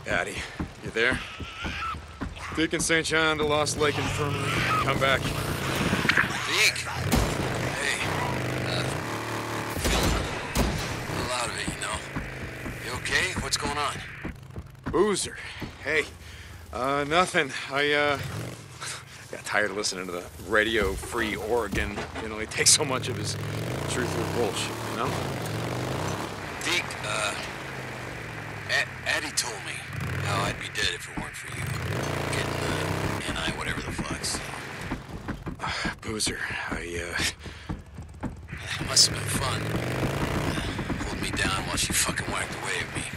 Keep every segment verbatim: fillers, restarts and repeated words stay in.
Addie, you there? Deacon Saint John to Lost Lake Infirmary. Come back. Deke! Hey, uh, feeling a little out of it, you know? You okay? What's going on? Boozer. Hey, uh, nothing. I, uh, got tired of listening to the Radio Free Oregon. You know, he takes so much of his truth with bullshit, you know? Deke, uh, A- Addie told me how I'd be dead if it weren't for you. Getting the N I, whatever the fuck, so. Uh, Boozer, I, uh... It must have been fun. Uh, holding me down while she fucking whacked away at me.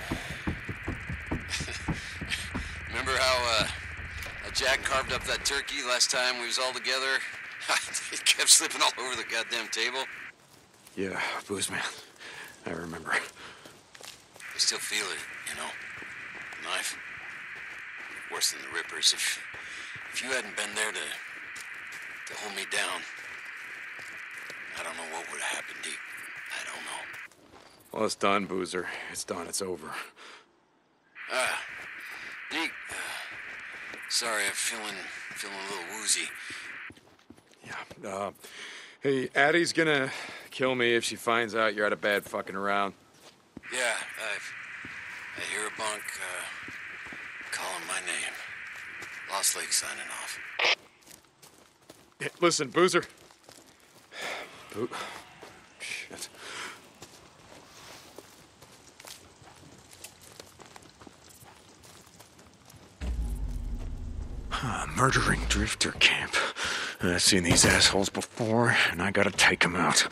Remember how, uh, how Jack carved up that turkey last time we was all together? It kept slipping all over the goddamn table. Yeah, Booze man. I remember. I still feel it, you know? The knife. Worse than the rippers. If, if you hadn't been there to, to hold me down, I don't know what would have happened, Deke. I don't know. Well, it's done, Boozer. It's done. It's over. Ah, Deke, uh, sorry, I'm feeling, feeling a little woozy. Yeah, uh, hey, Addie's gonna kill me if she finds out you're at a bad fucking around. Yeah, I've, I hear a bunk, uh, calling my name. Lost Lake signing off. Hey, listen, Boozer. Boo... Shit. Uh, murdering drifter camp. I've seen these assholes before, and I gotta take them out.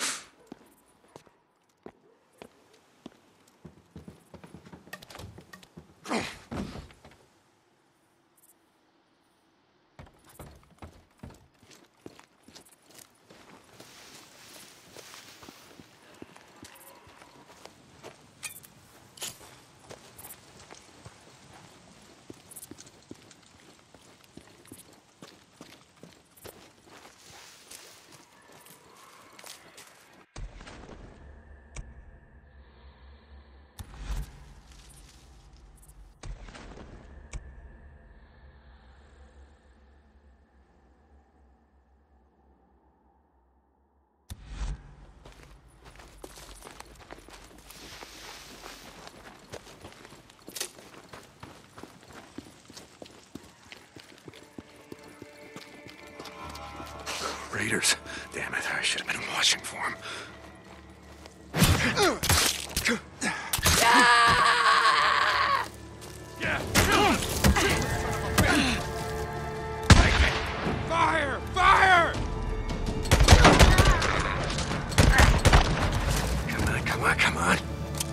Raiders. Damn it, I should have been watching for them. Fire! Fire! Come on, come on, come on.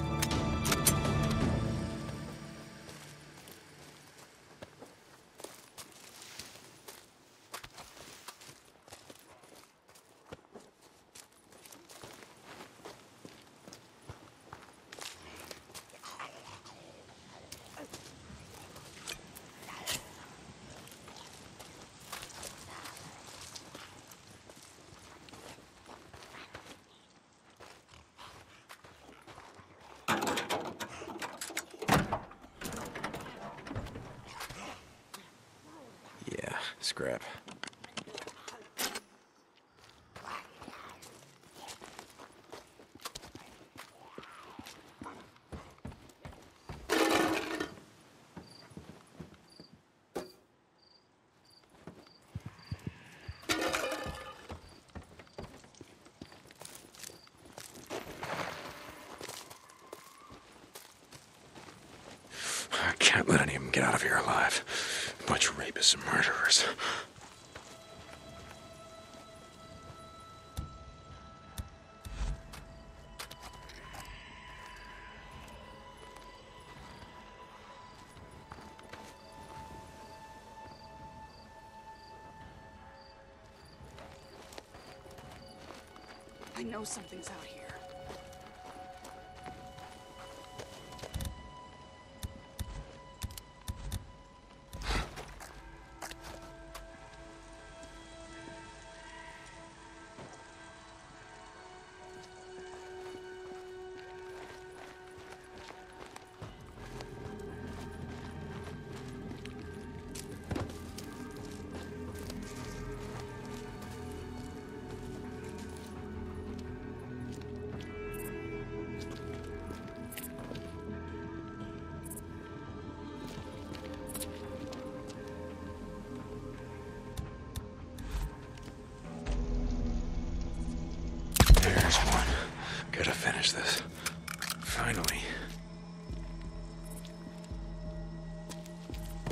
Yeah, scrap. I can't let any of them get out of here alive. Bunch of rapists and murderers. I know something's out here.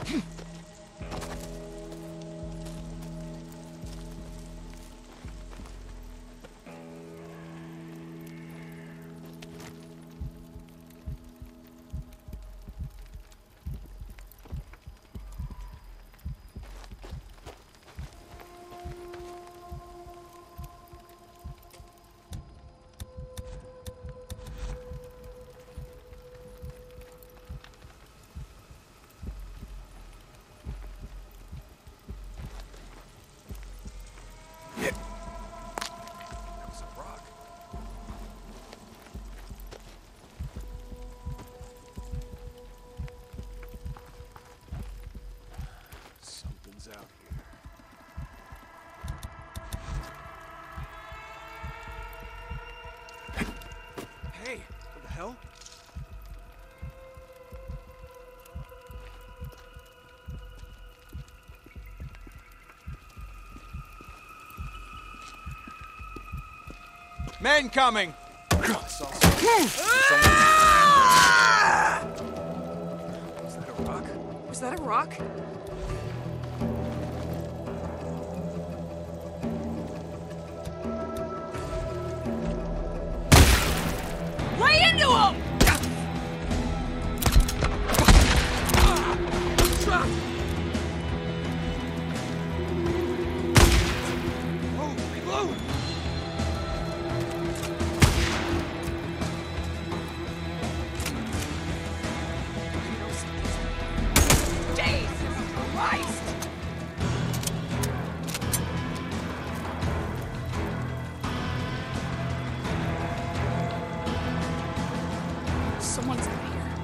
Out here. Hey, what the hell? Men coming! I saw someone. Was that a rock? Was that a rock? Lay into him! Oh, reload! Jesus Christ! Someone's in here.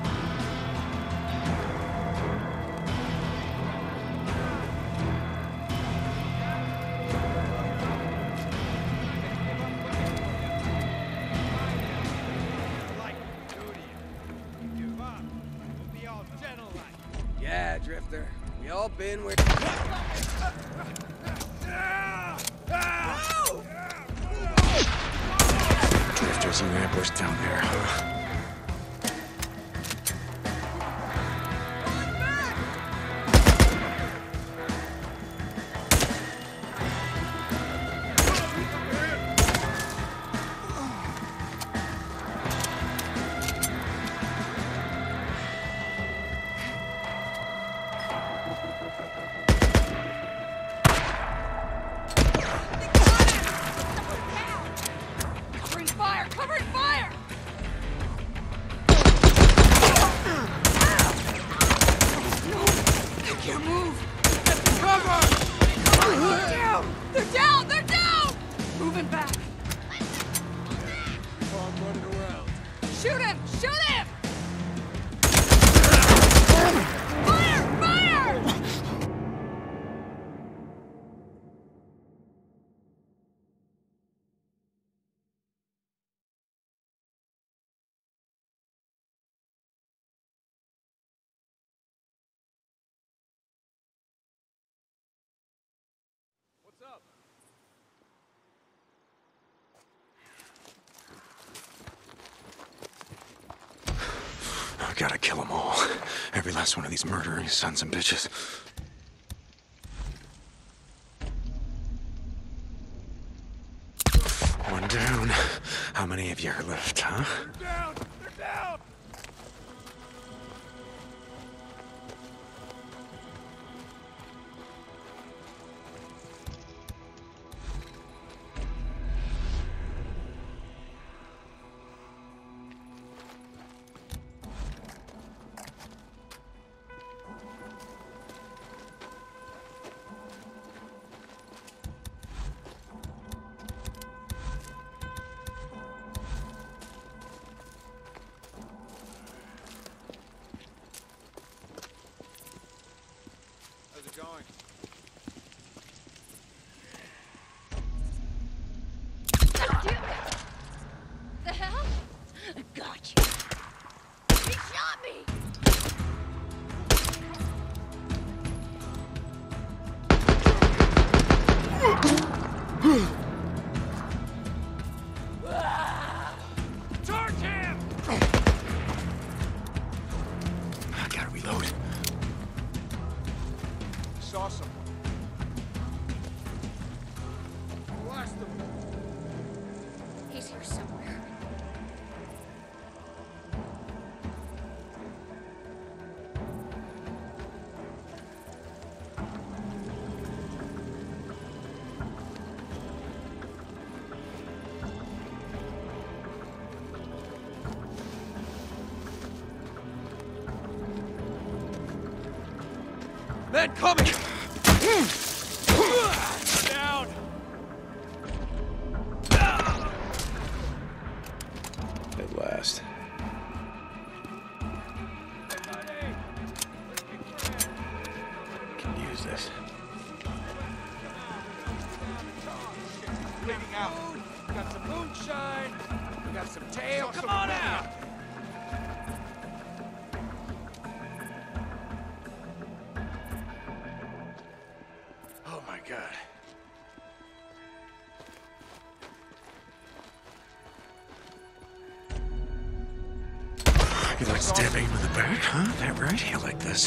Yeah, Drifter. We all been where... Drifters in ambush down there, huh? Covering fire! Covering fire! No! They can't move! Cover! They're down! They're down! They're down! Moving back! Oh, I'm running around. Shoot him! Shoot him! Fire! Fire! What's up? I gotta kill them all. Every last one of these murdering sons and bitches. One down. How many of you are left, huh? They're down! They're down! saw someone. Blast them. He's here somewhere. Men coming! Down! At last. Can use this. Bleeding out. We got some moonshine. We got some tail. Come on out! Oh my god. You like stabbing with the back, huh? That right? You like this?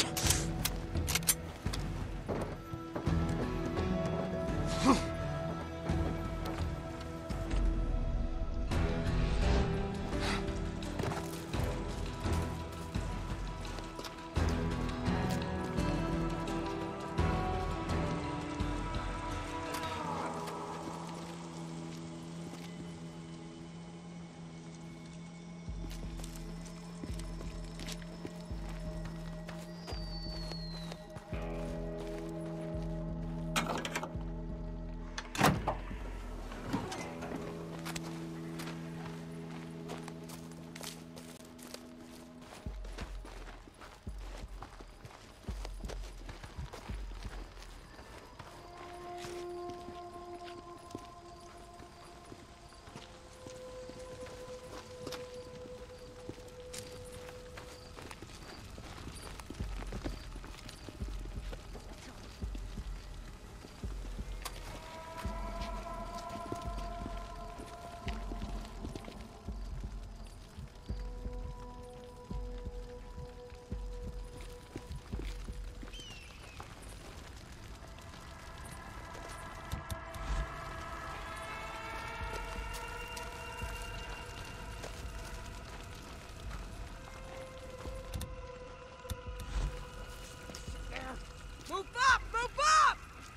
Move up! Move up!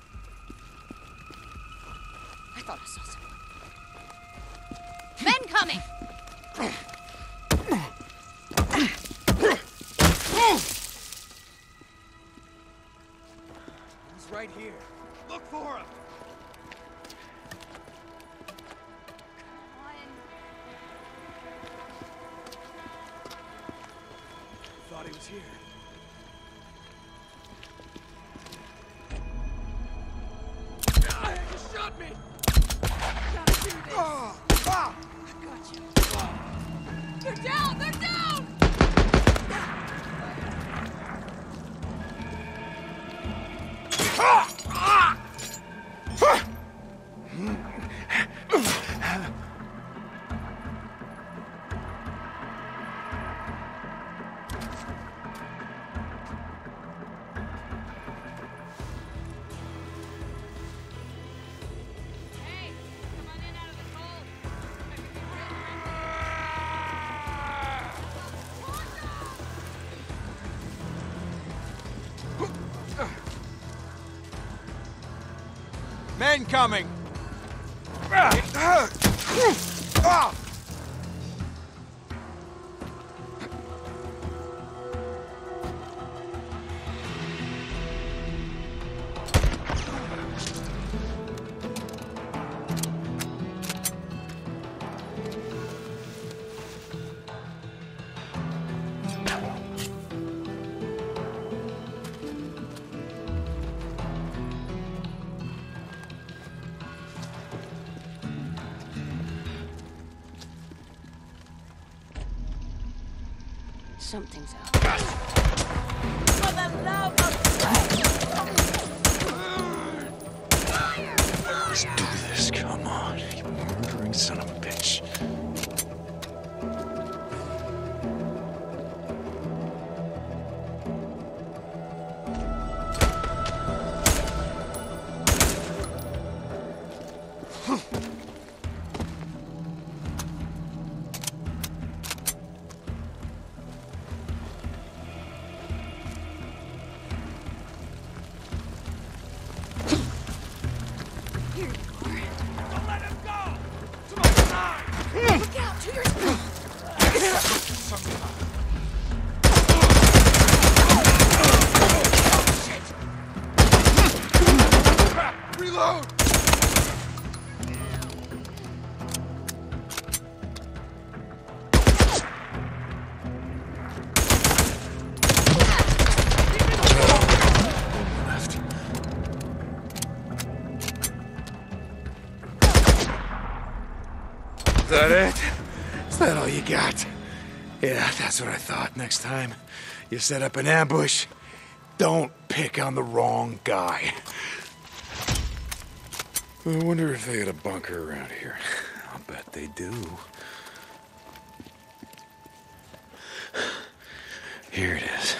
I thought I saw someone. Men coming! He's right here. Look for him! Thought he was here. Ah, he just shot me! Gotta do this. Ah! Ah! I got you. They're down! They're down! Ah! Ah! Ah! Hey, come on in out of the cold. Men coming! Ah! Ah! Something's out. For the love of Let's do this, come on. You murdering son of a bitch. that it? Is that all you got? Yeah, that's what I thought. Next time you set up an ambush, don't pick on the wrong guy. I wonder if they got a bunker around here. I'll bet they do. Here it is.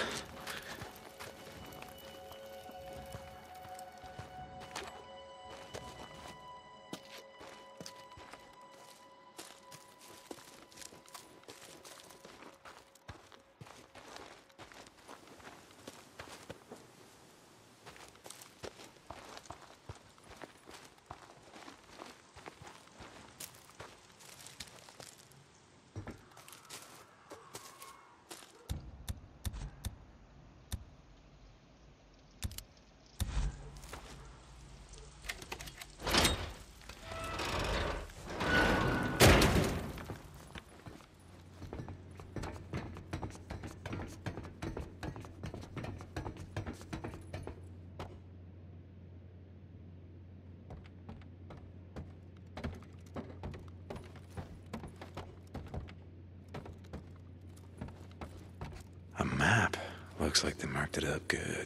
A map. Looks like they marked it up good.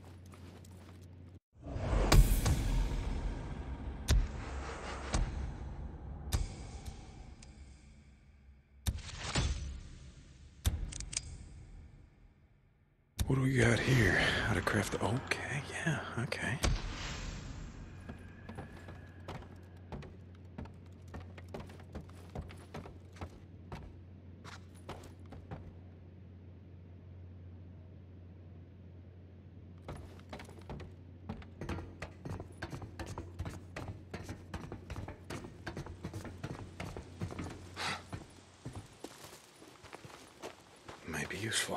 What do we got here? How to craft the... Okay, yeah, okay. Might be useful.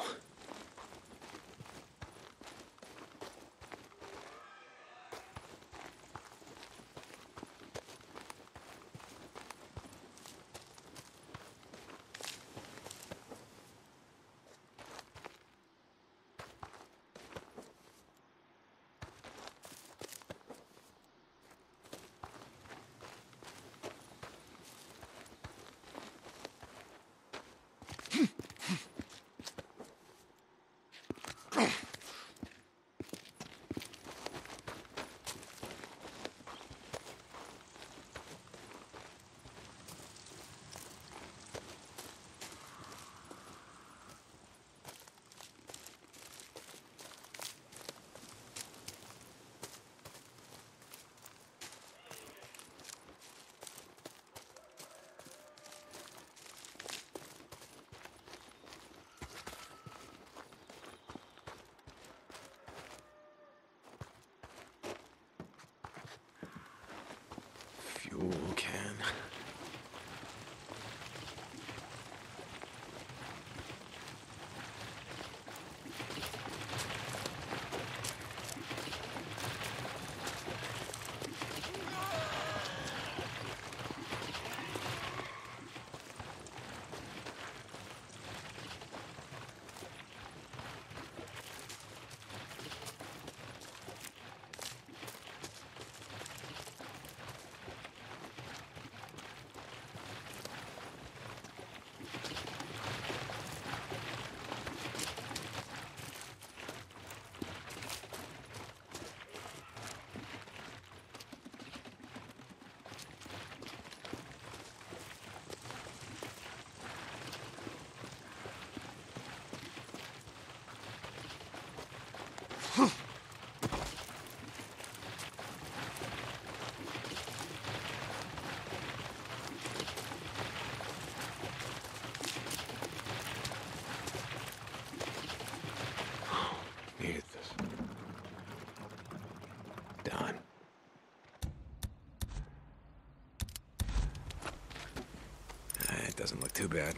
Fuel can. Needed this. Done. It doesn't look too bad.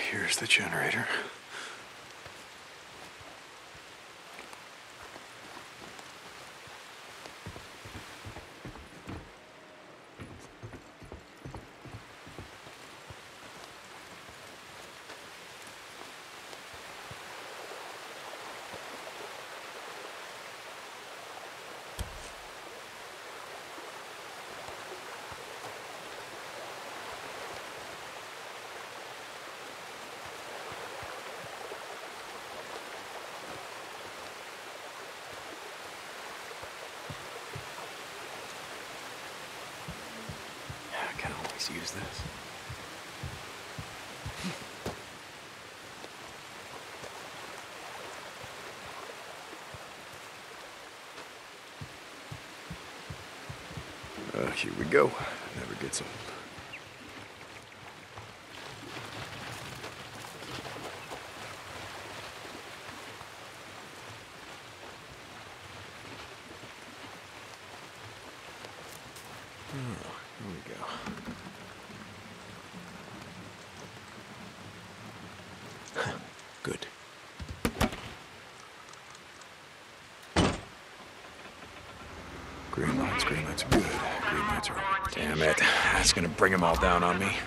Here's the generator. I can always use this. Uh, here we go. Never gets old. Oh, here we go. Good. Green lights, green lights are good. Green lights are... Damn it. That's gonna bring them all down on me.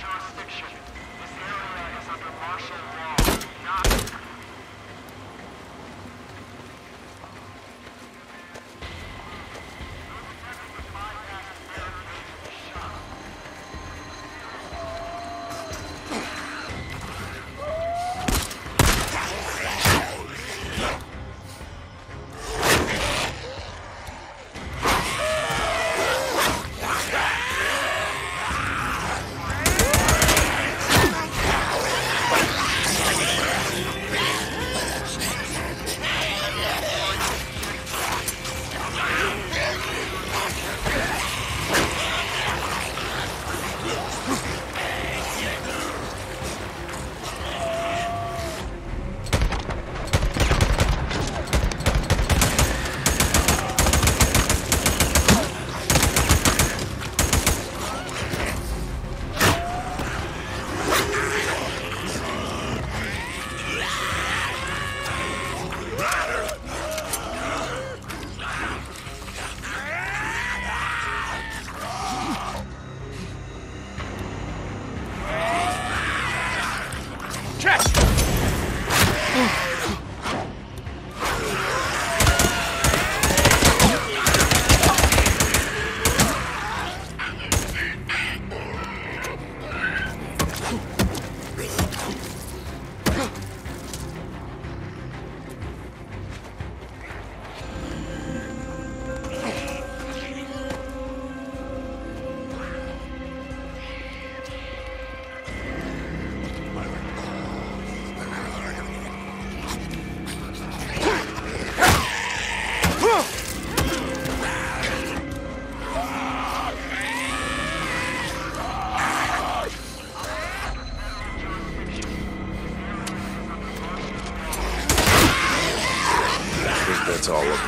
That's all of them.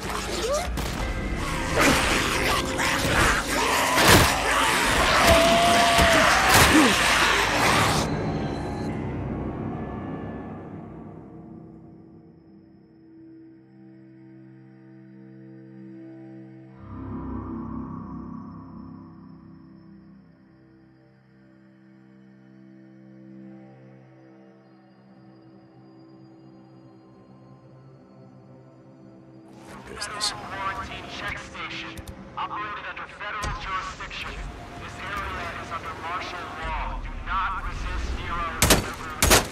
Business. Quarantine check station. Operated under federal jurisdiction. This area is under martial law. Do not resist Nero's delivery.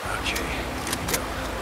Okay, here we go.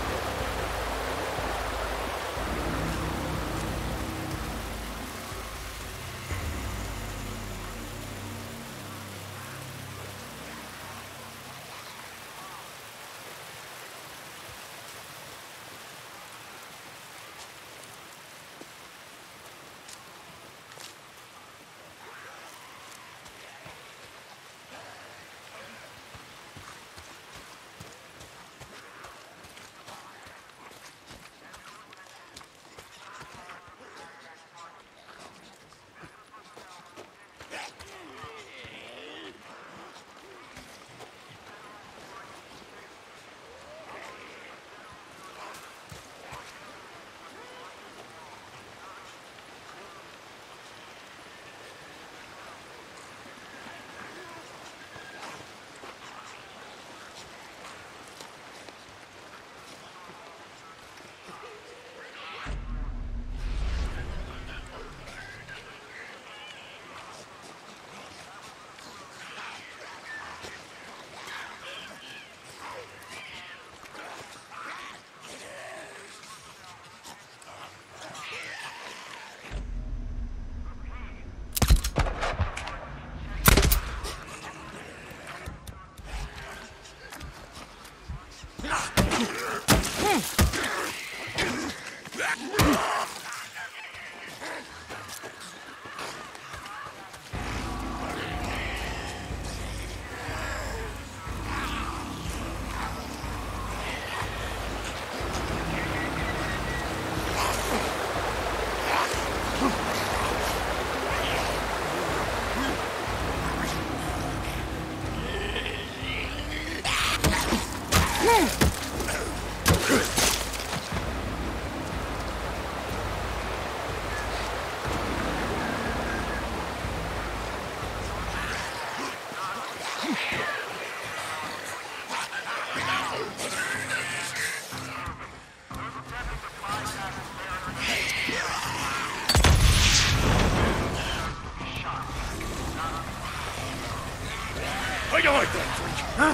How you like that, freak? Huh?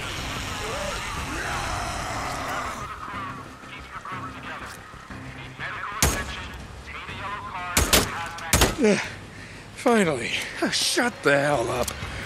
Yeah, finally. Shut the hell up.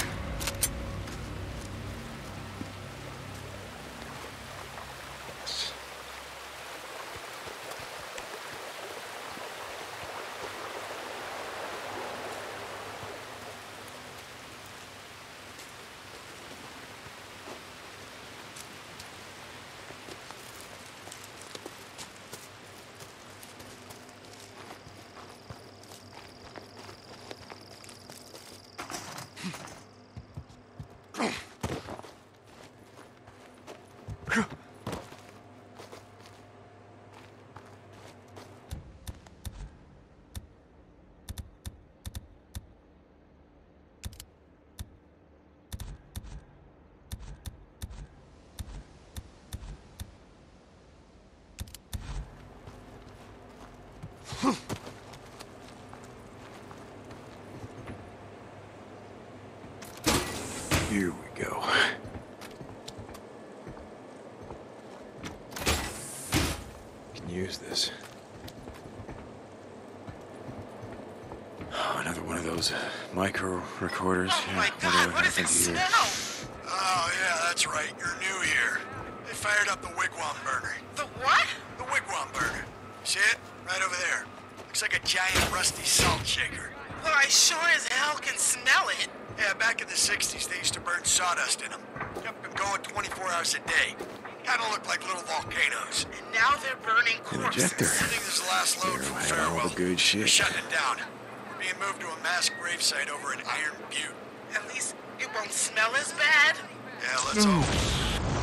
Here we go. Can use this. Oh, another one of those uh, micro recorders. Oh yeah, my God! What is it here. smell? Oh, yeah, that's right. You're new here. They fired up the wigwam burner. The what? The wigwam burner. See it? Right over there. Looks like a giant rusty salt shaker. Well, I sure as hell can smell it. Yeah, back in the sixties, they used to burn sawdust in them. Kept them going twenty-four hours a day. Kind of looked like little volcanoes. And now they're burning An corpses. ejector. I think this is the last load from There, all Farewell. the good shit. They're shutting it down. Being moved to a mass gravesite over in Iron Butte. At least it won't smell as bad. Yeah, let's hope.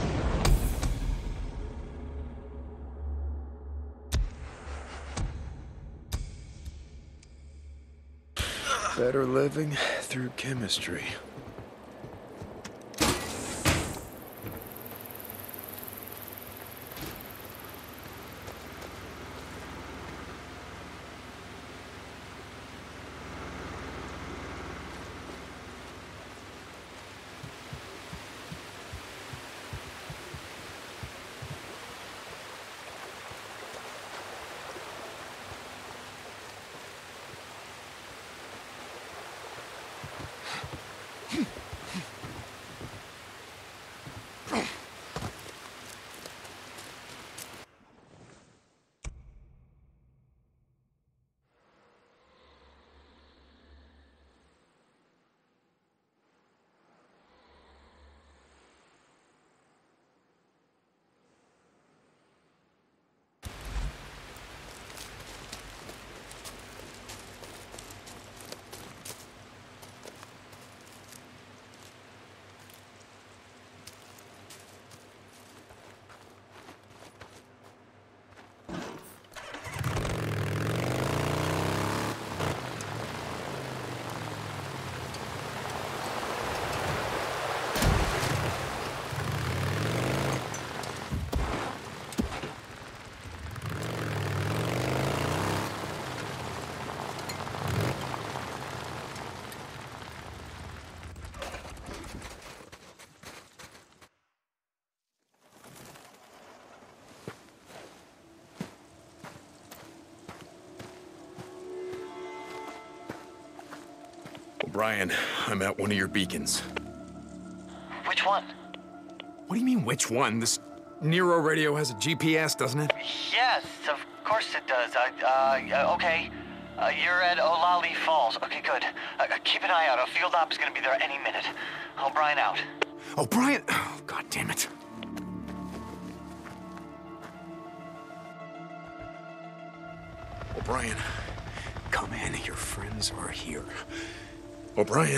Better living through chemistry. O'Brien, I'm at one of your beacons. Which one? What do you mean, which one? This Nero radio has a G P S, doesn't it? Yes, of course it does. I, uh, okay. Uh, you're at Olali Falls. Okay, good. Uh, keep an eye out. A field op is gonna be there any minute. O'Brien out. O'Brien? Oh, God damn it. O'Brien, come in. Your friends are here. O'Brien.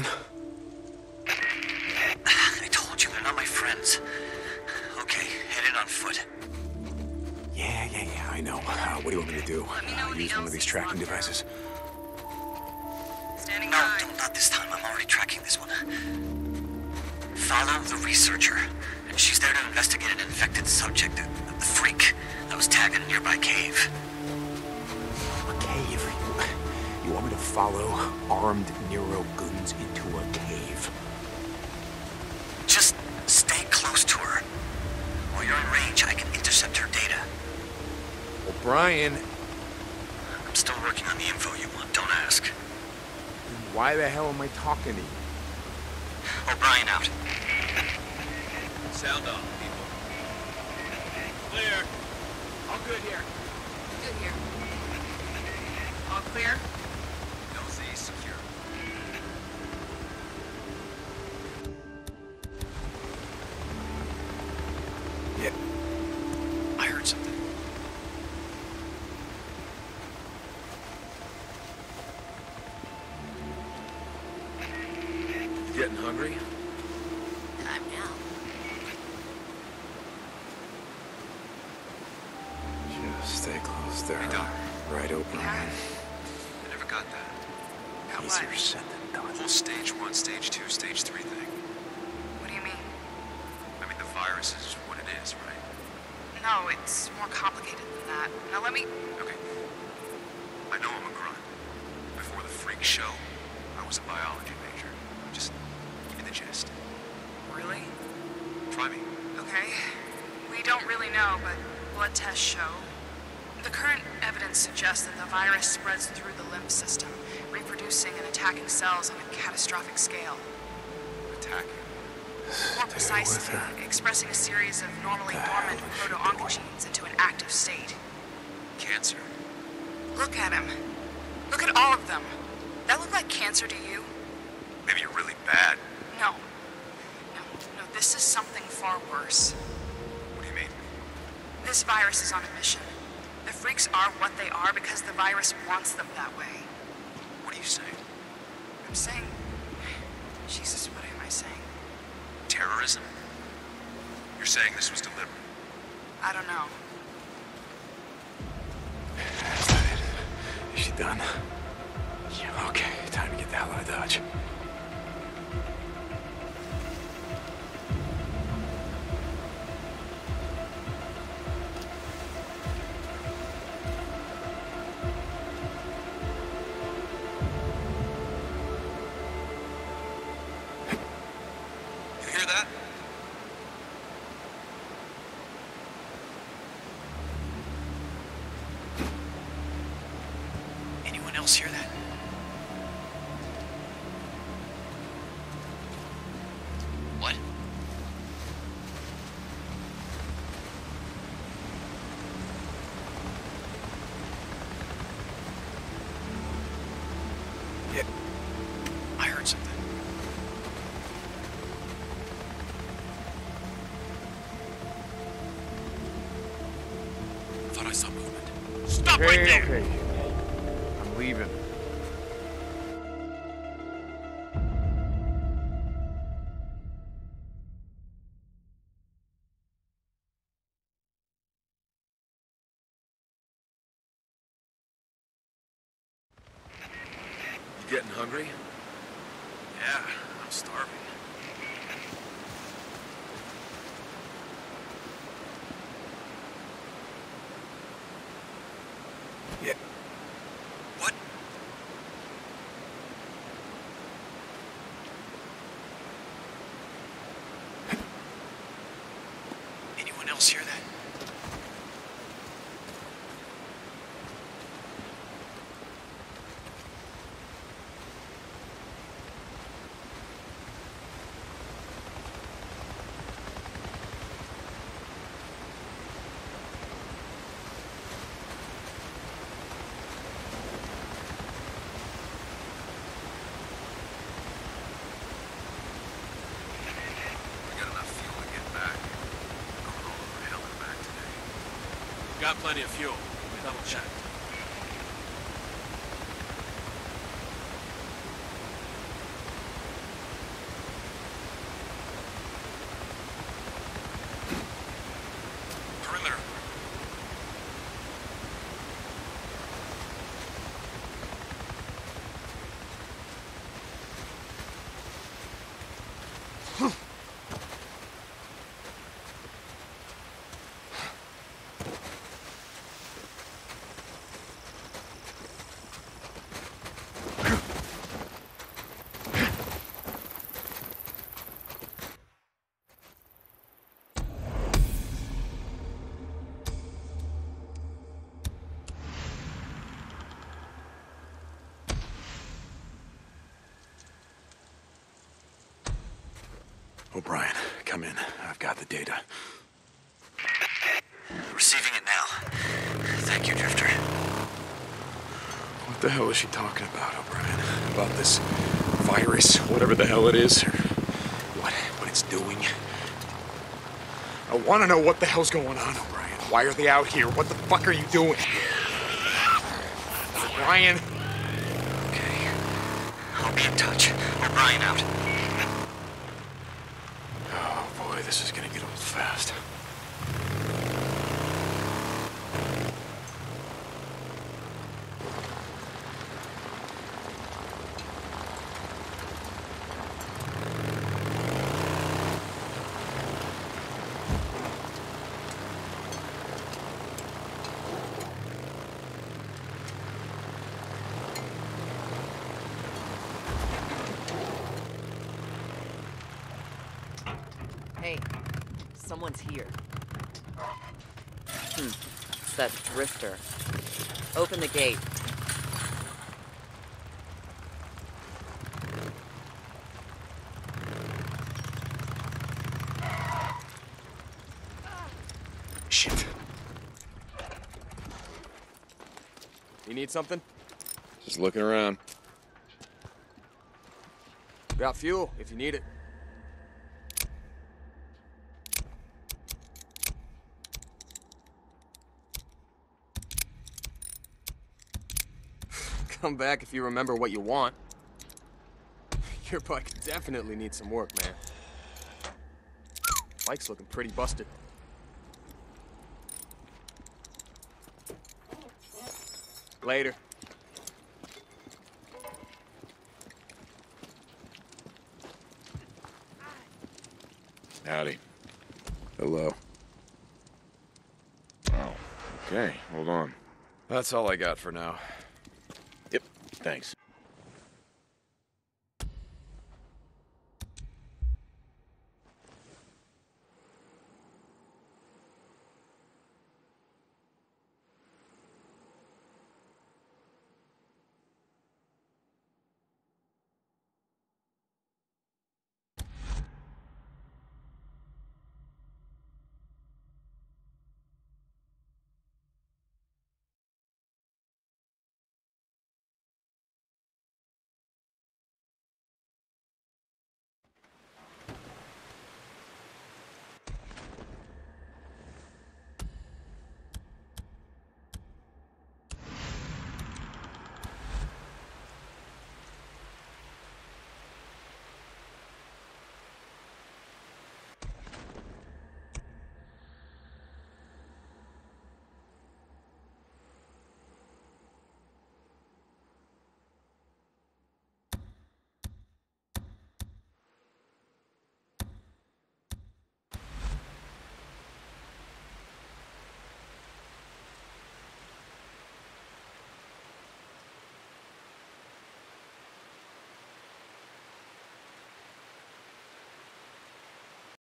I told you they're not my friends. Okay, head in on foot. Yeah, yeah, yeah, I know. Uh, what do you want me to do? Uh, use one of these tracking devices? Standing No, by. don't, not this time. I'm already tracking this one. Follow the researcher. And she's there to investigate an infected subject, a, a freak that was tagged in a nearby cave. A cave? You, you want me to follow armed Nero goons into a cave? Just stay close to her. While you're in range, I can intercept her data. O'Brien, I'm still working on the info you want, don't ask. why the hell am I talking to you? O'Brien out. Sound off, people. Clear. All good here. Good here. All clear? L Z secure. Yeah. I heard something. You getting hungry? Time now. Just stay close there. Hey, Doc. Right, O'Brien. I never got that. Got Easier what? said than The done. whole stage one, stage two, stage three thing. What do you mean? I mean, the virus is what it is, right? No, it's more complicated than that. Now let me... Okay. I know I'm a grunt. Before the freak show, I was a biology major. Just give me the gist. Really? Try me. Okay. We don't really know, but blood tests show. The current evidence suggests that the virus spreads through the lymph system, reproducing and attacking cells on a catastrophic scale. Attack. More precisely, expressing a series of normally dormant proto-oncogenes into an active state. Cancer. Look at him. Look at all of them. That look like cancer to you? Maybe you're really bad. No. No, no, this is something far worse. What do you mean? This virus is on a mission. The freaks are what they are because the virus wants them that way. What are you saying? I'm saying... Jesus, what am I saying? Terrorism? You're saying this was deliberate? I don't know. Is that it? Is she done? Yeah, okay. Time to get the hell out of Dodge. You hear that? Anyone else hear that? What? Yeah. I heard something. Thought I saw movement. Stop right Okay, there! okay. I'm leaving. You getting hungry? Yeah, I'm starving. Yeah. What? Anyone else hear that? got plenty of fuel. Double check. Perimeter. O'Brien, come in. I've got the data. Receiving it now. Thank you, Drifter. What the hell is she talking about, O'Brien? About this virus, whatever the hell it is, or what, what it's doing? I want to know what the hell's going on, O'Brien. Why are they out here? What the fuck are you doing? O'Brien? Okay. I'll be in touch. O'Brien out. Oh boy, this is gonna get old fast. Hey, someone's here. Hmm, it's that Drifter. Open the gate. Shit. You need something? Just looking around. Got fuel, if you need it. Come back if you remember what you want. Your bike definitely needs some work, man. Bike's looking pretty busted. Later. Howdy. Hello. Oh, okay. Hold on. That's all I got for now. Yep, thanks.